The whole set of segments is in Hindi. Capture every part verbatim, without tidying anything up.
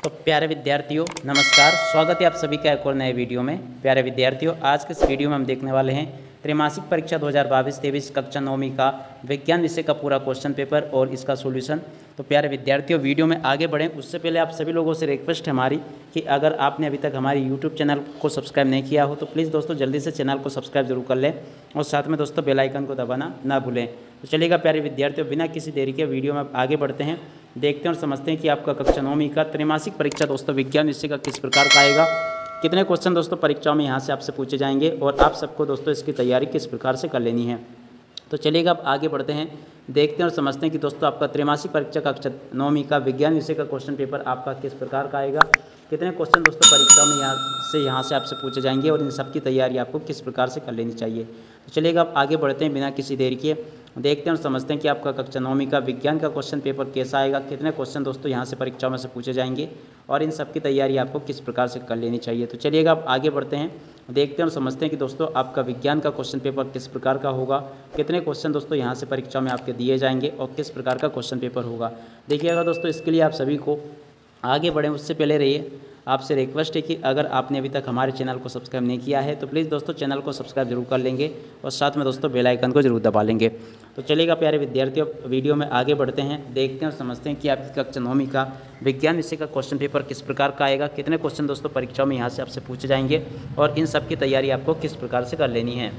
तो प्यारे विद्यार्थियों नमस्कार, स्वागत है आप सभी का एक और नए वीडियो में। प्यारे विद्यार्थियों, आज के इस वीडियो में हम देखने वाले हैं त्रैमासिक परीक्षा दो हज़ार बाईस तेईस कक्षा नौवीं का विज्ञान विषय का पूरा क्वेश्चन पेपर और इसका सॉल्यूशन। तो प्यारे विद्यार्थियों, वीडियो में आगे बढ़ें उससे पहले आप सभी लोगों से रिक्वेस्ट है हमारी कि अगर आपने अभी तक हमारी यूट्यूब चैनल को सब्सक्राइब नहीं किया हो तो प्लीज़ दोस्तों जल्दी से चैनल को सब्सक्राइब जरूर कर लें और साथ में दोस्तों बेल आइकन को दबाना ना भूलें। तो चलिएगा प्यारे विद्यार्थियों, बिना किसी देरी के वीडियो में आगे बढ़ते हैं, देखते हैं और समझते हैं कि आपका कक्षा नौवीं का त्रैमासिक परीक्षा दोस्तों विज्ञान विषय का किस प्रकार का आएगा, कितने क्वेश्चन दोस्तों परीक्षाओं में यहाँ से आपसे पूछे जाएंगे और आप सबको दोस्तों इसकी तैयारी किस प्रकार से कर लेनी है। तो चलिएगा अब आगे बढ़ते हैं, देखते हैं और समझते हैं कि दोस्तों आपका त्रैमासिक परीक्षा कक्षा नौवीं का विज्ञान विषय का क्वेश्चन पेपर आपका किस प्रकार का आएगा, कितने क्वेश्चन दोस्तों परीक्षा में यहाँ से यहाँ से आपसे पूछे जाएंगे और इन सब की तैयारी आपको किस प्रकार से कर लेनी चाहिए। तो चलिएगा अब आगे बढ़ते हैं, बिना किसी देरी के देखते हैं और समझते हैं कि आपका कक्षा नौवीं का विज्ञान का क्वेश्चन पेपर कैसा आएगा, कितने क्वेश्चन दोस्तों यहाँ से परीक्षाओं में से पूछे जाएंगे और इन सब की तैयारी आपको किस प्रकार से कर लेनी चाहिए। तो चलिएगा अब आगे बढ़ते हैं, देखते हैं और समझते हैं कि दोस्तों आपका विज्ञान का क्वेश्चन पेपर किस प्रकार का होगा, कितने क्वेश्चन दोस्तों यहाँ से परीक्षा में आपके दिए जाएंगे और किस प्रकार का क्वेश्चन पेपर होगा। देखिएगा दोस्तों, इसके लिए आप सभी को आगे बढ़ें उससे पहले रहिए आपसे रिक्वेस्ट है कि अगर आपने अभी तक हमारे चैनल को सब्सक्राइब नहीं किया है तो प्लीज़ दोस्तों चैनल को सब्सक्राइब जरूर कर लेंगे और साथ में दोस्तों बेल आइकन को जरूर दबा लेंगे। तो चलिएगा प्यारे विद्यार्थियों, देखिए में आगे बढ़ते हैं, देखते हैं और समझते हैं कि आपकी कक्षा नौवीं का विज्ञान विषय का क्वेश्चन पेपर किस प्रकार का आएगा, कितने क्वेश्चन दोस्तों परीक्षाओं में यहाँ से आपसे पूछे जाएंगे और इन सब की तैयारी आपको किस प्रकार से कर लेनी है।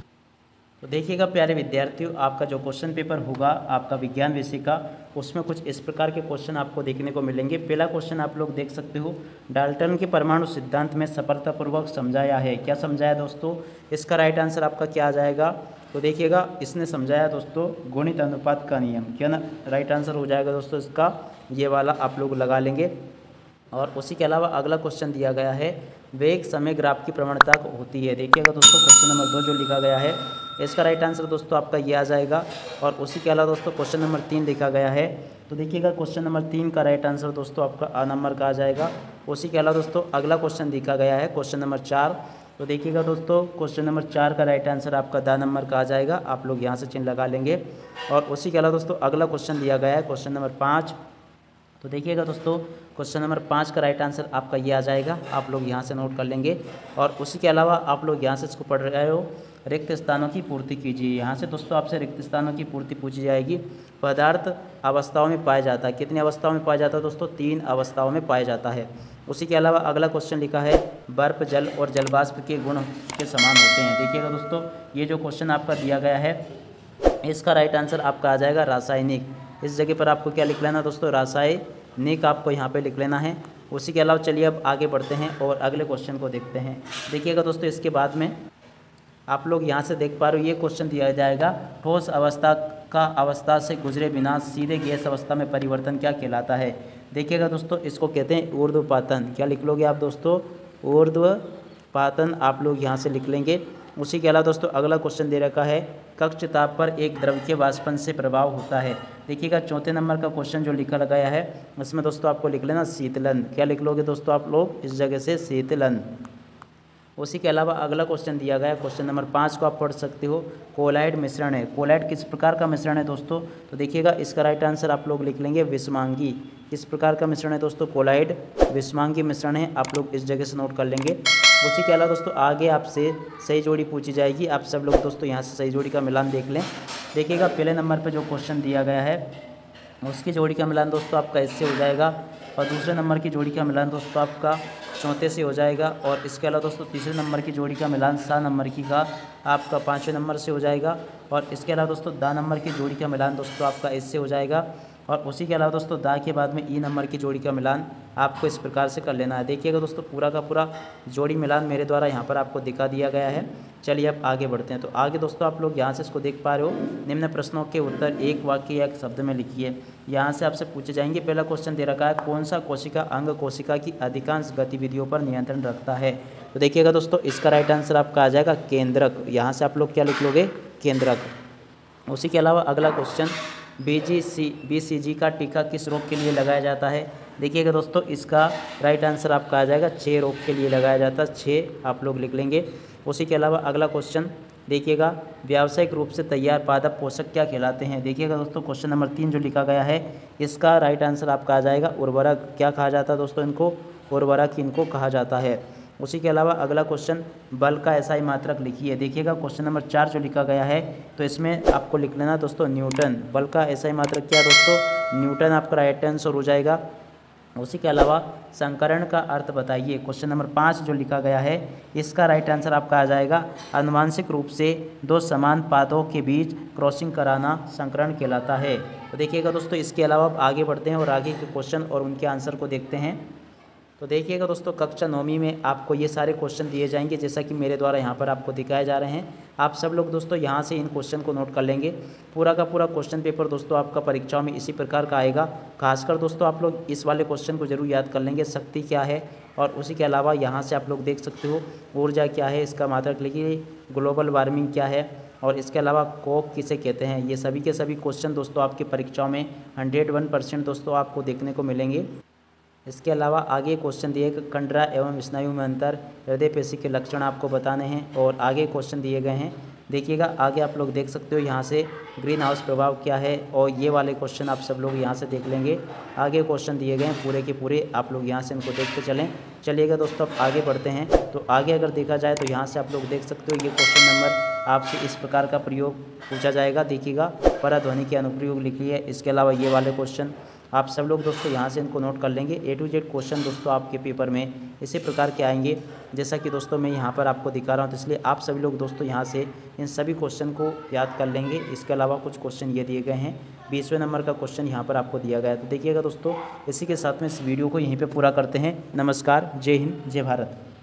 तो देखिएगा प्यारे विद्यार्थियों, आपका जो क्वेश्चन पेपर होगा आपका विज्ञान विषय का, उसमें कुछ इस प्रकार के क्वेश्चन आपको देखने को मिलेंगे। पहला क्वेश्चन आप लोग देख सकते हो, डाल्टन के परमाणु सिद्धांत में सफलतापूर्वक समझाया है। क्या समझाया दोस्तों? इसका राइट आंसर आपका क्या आ जाएगा? तो देखिएगा, इसने समझाया दोस्तों गुणित अनुपात का नियम। क्या ना राइट आंसर हो जाएगा दोस्तों इसका, ये वाला आप लोग लगा लेंगे। और उसी के अलावा अगला क्वेश्चन दिया गया है, वेग समय ग्राफ की प्रवणता होती है। देखिएगा दोस्तों, क्वेश्चन नंबर दो जो लिखा गया है इसका राइट आंसर दोस्तों आपका ये आ जाएगा। और उसी के अलावा दोस्तों क्वेश्चन नंबर तीन लिखा गया है, तो देखिएगा क्वेश्चन नंबर तीन का राइट आंसर दोस्तों आपका आ नंबर का आ जाएगा। उसी के अलावा दोस्तों अगला क्वेश्चन लिखा गया है क्वेश्चन नंबर चार, तो देखिएगा दोस्तों क्वेश्चन नंबर चार का राइट आंसर आपका दा नंबर का आ जाएगा। आप लोग यहाँ से चिन्ह लगा लेंगे। और उसी के अलावा दोस्तों अगला क्वेश्चन दिया गया है क्वेश्चन नंबर पाँच, तो देखिएगा दोस्तों क्वेश्चन नंबर पाँच का राइट आंसर आपका ये आ जाएगा। आप लोग यहाँ से नोट कर लेंगे। और उसी के अलावा आप लोग यहाँ से इसको पढ़ रहे हो, रिक्त स्थानों की पूर्ति कीजिए। यहाँ से दोस्तों आपसे रिक्त स्थानों की पूर्ति पूछी जाएगी। पदार्थ अवस्थाओं में पाया जाता है, कितनी अवस्थाओं में पाया जाता है दोस्तों? तीन अवस्थाओं में पाया जाता है। उसी के अलावा अगला क्वेश्चन लिखा है, बर्फ जल और जलवाष्प के गुण के समान होते हैं। देखिएगा दोस्तों, ये जो क्वेश्चन आपका दिया गया है इसका राइट आंसर आपका आ जाएगा रासायनिक। इस जगह पर आपको क्या लिख लेना दोस्तों? रासायनिक आपको यहाँ पे लिख लेना है। उसी के अलावा चलिए अब आगे बढ़ते हैं और अगले क्वेश्चन को देखते हैं। देखिएगा दोस्तों, इसके बाद में आप लोग यहाँ से देख पा रहे हो, ये क्वेश्चन दिया जाएगा, ठोस अवस्था का अवस्था से गुजरे बिना सीधे गैस अवस्था में परिवर्तन क्या कहलाता है। देखिएगा दोस्तों, इसको कहते हैं ऊर्ध्वपातन। क्या लिख लोगे आप दोस्तों? ऊर्ध्वपातन आप लोग यहाँ से लिख लेंगे। उसी के अलावा दोस्तों अगला क्वेश्चन दे रखा है, कक्ष ताप पर एक द्रव के वाष्पन से प्रभाव होता है। देखिएगा चौथे नंबर का क्वेश्चन जो लिखा गया है इसमें दोस्तों आपको लिख लेना शीतलन। क्या लिख लोगे दोस्तों आप लोग इस जगह से? शीतलन। उसी के अलावा अगला क्वेश्चन दिया गया क्वेश्चन नंबर पाँच को आप पढ़ सकते हो, कोलाइड मिश्रण है। कोलाइड किस प्रकार का मिश्रण है दोस्तों? तो देखिएगा इसका राइट आंसर आप लोग लिख लेंगे विषमांगी। किस प्रकार का मिश्रण है दोस्तों? कोलाइड विषमांगी मिश्रण है। आप लोग इस जगह से नोट कर लेंगे। उसी के अलावा दोस्तों आगे आपसे सही जोड़ी पूछी जाएगी। आप सब लोग दोस्तों यहाँ से सही जोड़ी का मिलान देख लें। देखिएगा पहले नंबर पर जो क्वेश्चन दिया गया है उसकी जोड़ी का मिलान दोस्तों आपका इससे हो जाएगा और दूसरे नंबर की जोड़ी का मिलान दोस्तों आपका चौथे से हो जाएगा। और इसके अलावा दोस्तों तीसरे नंबर की जोड़ी का मिलान सा नंबर की का आपका पाँचवें नंबर से हो जाएगा। और इसके अलावा दोस्तों दा नंबर की जोड़ी का मिलान दोस्तों आपका इससे हो जाएगा। और उसी के अलावा दोस्तों दा के बाद में ई नंबर की जोड़ी का मिलान आपको इस प्रकार से कर लेना है। देखिएगा दोस्तों पूरा का पूरा जोड़ी मिलान मेरे द्वारा यहाँ पर आपको दिखा दिया गया है। चलिए अब आगे बढ़ते हैं। तो आगे दोस्तों आप लोग यहाँ से इसको देख पा रहे हो, निम्न प्रश्नों के उत्तर एक वाक्य या एक शब्द में लिखिए। यहाँ से आपसे पूछे जाएंगे। पहला क्वेश्चन दे रखा है, कौन सा कोशिका अंग कोशिका की अधिकांश गतिविधियों पर नियंत्रण रखता है। तो देखिएगा दोस्तों इसका राइट आंसर आपका आ जाएगा केंद्रक। यहाँ से आप लोग क्या लिख लोगे? केंद्रक। उसी के अलावा अगला question, B G C B C G का टीका किस रोग के लिए लगाया जाता है। देखिएगा दोस्तों इसका राइट आंसर आपका आ जाएगा छः रोग के लिए लगाया जाता है। छः आप लोग लिख लेंगे। उसी के अलावा अगला क्वेश्चन, देखिएगा व्यावसायिक रूप से तैयार पादप पोषक क्या कहलाते हैं। देखिएगा दोस्तों क्वेश्चन नंबर तीन जो लिखा गया है इसका राइट आंसर आपका आ जाएगा उर्वरक। क्या कहा जाता है दोस्तों इनको? उर्वरक इनको कहा जाता है। उसी के अलावा अगला क्वेश्चन बल का एसआई मात्रक लिखिए। देखिएगा क्वेश्चन नंबर चार जो लिखा गया है तो इसमें आपको लिख लेना दोस्तों न्यूटन। बल का एसआई मात्रक क्या दोस्तों? न्यूटन आपका राइट आंसर हो जाएगा। उसी के अलावा संकरण का अर्थ बताइए। क्वेश्चन नंबर पाँच जो लिखा गया है इसका राइट आंसर आपका आ जाएगा आनुवांशिक रूप से दो समान पादों के बीच क्रॉसिंग कराना संकरण कहलाता है। तो देखिएगा दोस्तों इसके अलावा अब आगे बढ़ते हैं और आगे के क्वेश्चन और उनके आंसर को देखते हैं। तो देखिएगा दोस्तों कक्षा नौवीं में आपको ये सारे क्वेश्चन दिए जाएंगे जैसा कि मेरे द्वारा यहाँ पर आपको दिखाए जा रहे हैं। आप सब लोग दोस्तों यहाँ से इन क्वेश्चन को नोट कर लेंगे। पूरा का पूरा क्वेश्चन पेपर दोस्तों आपका परीक्षाओं में इसी प्रकार का आएगा। खासकर दोस्तों आप लोग इस वाले क्वेश्चन को जरूर याद कर लेंगे, शक्ति क्या है। और उसी के अलावा यहाँ से आप लोग देख सकते हो ऊर्जा क्या है, इसका मात्रक लिखिए, ग्लोबल वार्मिंग क्या है, और इसके अलावा कोप किसे कहते हैं। ये सभी के सभी क्वेश्चन दोस्तों आपकी परीक्षाओं में हंड्रेड वन परसेंट दोस्तों आपको देखने को मिलेंगे। इसके अलावा आगे क्वेश्चन दिए गए कंडरा एवं स्नायु में अंतर, हृदय पेशी के लक्षण आपको बताने हैं और आगे क्वेश्चन दिए गए हैं। देखिएगा आगे आप लोग देख सकते हो यहाँ से ग्रीन हाउस प्रभाव क्या है और ये वाले क्वेश्चन आप सब लोग यहाँ से देख लेंगे। आगे क्वेश्चन दिए गए हैं पूरे के पूरे, आप लोग यहाँ से इनको देखते चलें। चलिएगा दोस्तों अब आगे बढ़ते हैं। तो आगे अगर देखा जाए तो यहाँ से आप लोग देख सकते हो ये क्वेश्चन नंबर आपसे इस प्रकार का प्रयोग पूछा जाएगा। देखिएगा पराध्वनि के अनुप्रयोग लिखिए। इसके अलावा ये वाले क्वेश्चन आप सब लोग दोस्तों यहाँ से इनको नोट कर लेंगे। ए टू जेड क्वेश्चन दोस्तों आपके पेपर में इसी प्रकार के आएंगे जैसा कि दोस्तों मैं यहाँ पर आपको दिखा रहा हूँ। तो इसलिए आप सभी लोग दोस्तों यहाँ से इन सभी क्वेश्चन को याद कर लेंगे। इसके अलावा कुछ क्वेश्चन ये दिए गए हैं, बीसवें नंबर का क्वेश्चन यहाँ पर आपको दिया गया है। तो देखिएगा दोस्तों इसी के साथ में इस वीडियो को यहीं पर पूरा करते हैं। नमस्कार, जय हिंद, जय भारत।